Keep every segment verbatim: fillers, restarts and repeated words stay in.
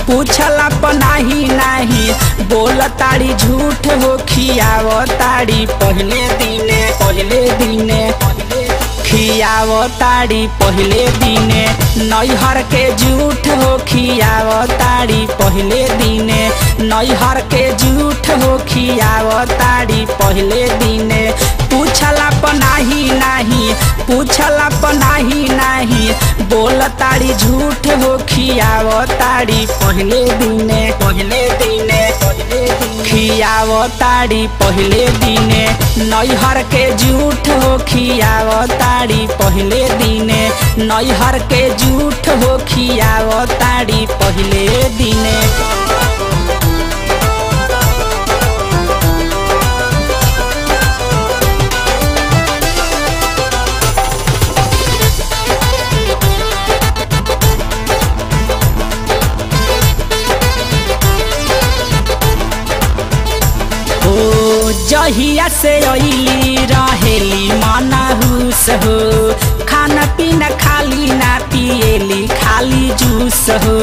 पूछला पनाही नाही बोल ताड़ी झूठ हो खियाव ताड़ी पहले दिने पहले दिने खियाव ताड़ी पहले दिने नैहर के झूठ हो खियाव ताड़ी पहले दिने नैहर के झूठ हो खियाव ताड़ी पहले दिने पूछला पनाही नाही पूछला पनाही नाही बोल ताड़ी झूठ हो खियाव ताड़ी पहले दिने पहले दिने खियाव ताड़ी पहले दिने नैहर के झूठ हो खियाव ताड़ी पहले दिने नैहर के झूठ हो खियाव ताड़ी पहले दिने। जहिया से अइली रहेली मनहुस हो खाना पीना खाली ना पिएली खाली जूस हो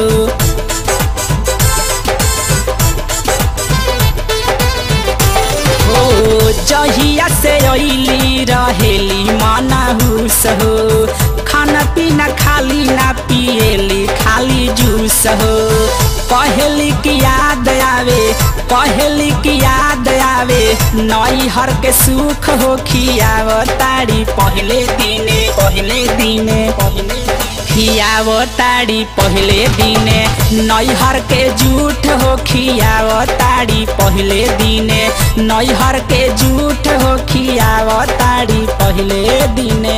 ओ जहिया से अइली रहेली मनहुस हो खाना पीना खाली ना पिएली खाली जूस हो पहली की याद आवे पहली की याद आवे नैहर के सुख हो खियाव ताड़ी पहले दिने पहले दिने खियाव ताड़ी पहले दिने नैहर के झूठ हो खियाव ताड़ी पहले दिने नैहर के झूठ हो खियाव ताड़ी पहले दिने।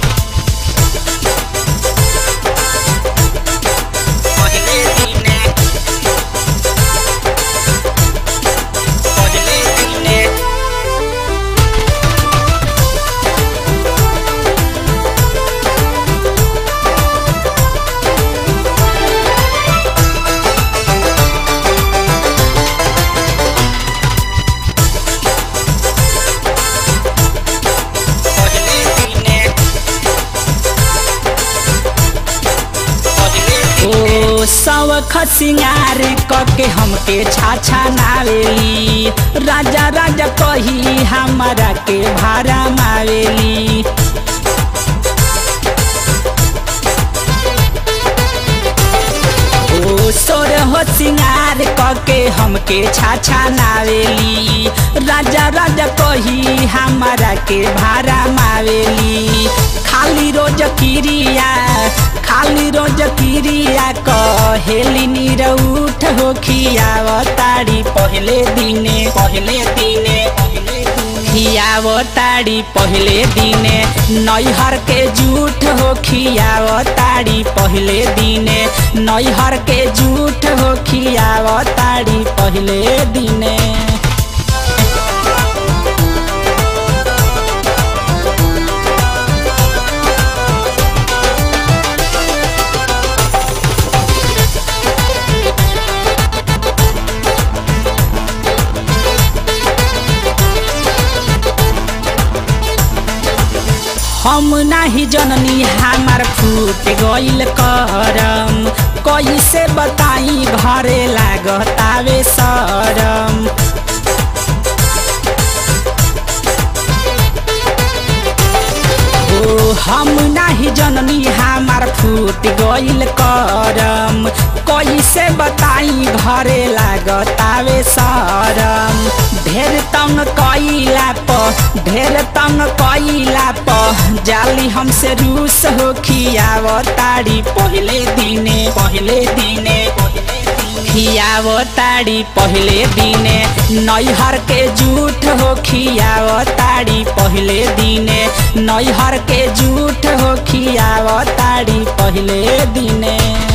सवख सिंगार कके हमके छाछा नावेली राजा राजा कही हमारा के भारा मावेली ओ सोर हो सिंगार कके हमके छाछा नावेली राजा राजा कही हमारा के भारा मावेली खाली रोज किरिया खाली रोज किरिया कहेली निरउठ हो खियाव ताड़ी पहले दिने पहले दिने खियाव ताड़ी पहले दिने नैहर के झूठ हो खियाव ताड़ी पहले दिने नैहर के झूठ हो खियाव ताड़ी पहले दिने। हम नाही जननी हमार फूट गइल करम कैसे बताई घरे लागतावे शरम ओ हम नाही जननी हमार फूट गइल करम कैसे बताई घरे लागतावे शरम ढेर तंग कइला प ढेर तंग कइला प जाली हमसे रूस हो खियाव ताड़ी पहले दिने पहले दिने खियाव ताड़ी पहले दिने नैहर के झूठ हो खियाव ताड़ी पहले दिने नैहर के झूठ हो खियाव ताड़ी पहले दिने।